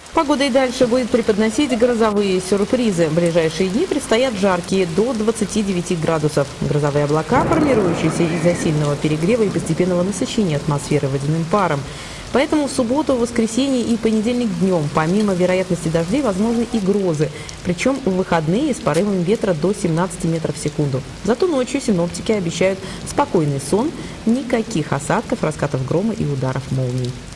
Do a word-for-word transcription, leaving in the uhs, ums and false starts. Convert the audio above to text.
Погода и дальше будет преподносить грозовые сюрпризы. В ближайшие дни предстоят жаркие до двадцати девяти градусов. Грозовые облака, формирующиеся из-за сильного перегрева и постепенного насыщения атмосферы водяным паром. Поэтому в субботу, воскресенье и понедельник днем, помимо вероятности дождей, возможны и грозы. Причем в выходные с порывами ветра до семнадцати метров в секунду. Зато ночью синоптики обещают спокойный сон, никаких осадков, раскатов грома и ударов молний.